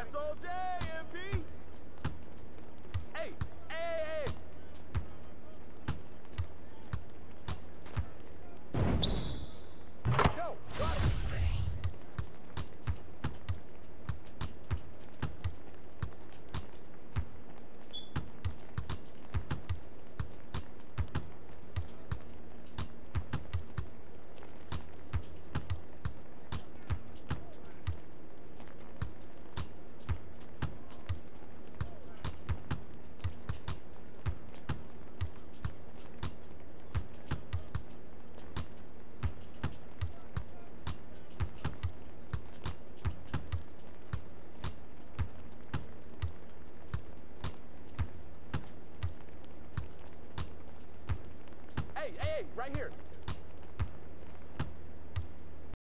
Pass all day, MP. Hey, hey, hey, hey. Go, got it. Hey, hey, hey, right here.